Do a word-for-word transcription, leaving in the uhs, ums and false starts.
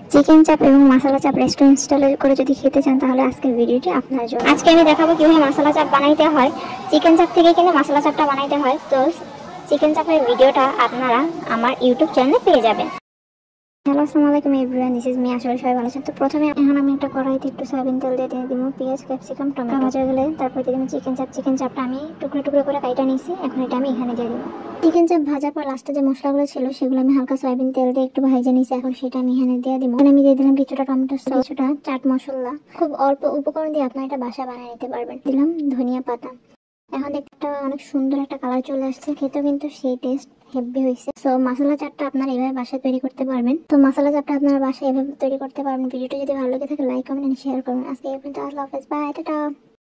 Chicken চাপ এবং মশলা চাপ রেস্টুরেন্ট স্টাইলে করে যদি খেতে চান তাহলে আজকের ভিডিওটি আপনার জন্য। আজকে আমি দেখাবো কিভাবে মশলা চাপ বানাইতে হয়। চিকেন চাপ থেকে কিন্তু মশলা চাপটা বানাইতে হয়। তো চিকেন চাপের ভিডিওটা আপনারা আমার ইউটিউব চ্যানেলে পেয়ে যাবেন। হ্যালো, আসসালামু আলাইকুম এভরিওয়ান, দিস ইজ মি। আশা করি সবাই ভালো আছেন। তো প্রথমে এখন আমি একটা কড়াইতে একটু সয়াবিন তেল দিয়ে দিয়ে দিব পেঁয়াজ, ক্যাপসিকাম, টমেটো ভাজা গেলে তারপর দিয়ে দিব চিকেন চাপ। চিকেন চাপটা আমি টুকরো টুকরো করে কাইটা নিয়েছি, এখন এটা আমি এখানে দিয়ে দিব। চিকেন চাপ ভাজার পর লাস্টে যে মশলাগুলো ছিল সেগুলো আমি হালকা সয়াবিন তেল দিয়ে একটু ভেজে নিয়েছি, এখন সেটা আমি এখানে দিয়ে দিব। এখানে আমি দিয়ে দিলাম কিছুটা টমেটো সস, কিছুটা চাট মশলা। খুব অল্প উপকরণ দিয়ে আপনারা এটা বাসা বানিয়ে নিতে পারবেন। দিলাম ধনিয়া পাতা। এখন একটা অনেক সুন্দর একটা কালার চলে আসছে, খেতেও কিন্তু সেই টেস্ট হেভি হয়েছে। সো মশলা চাটটা আপনারা এইভাবে বাসায় তৈরি করতে পারবেন। তো মশলা চাটটা আপনারা বাসায় এইভাবে তৈরি করতে পারবেন। ভিডিওটা যদি ভালো লেগে থাকে লাইক, কমেন্ট এন্ড শেয়ার করুন। আজকে এই পর্যন্ত, আল্লাহ হাফেজ, বাই, টাটা।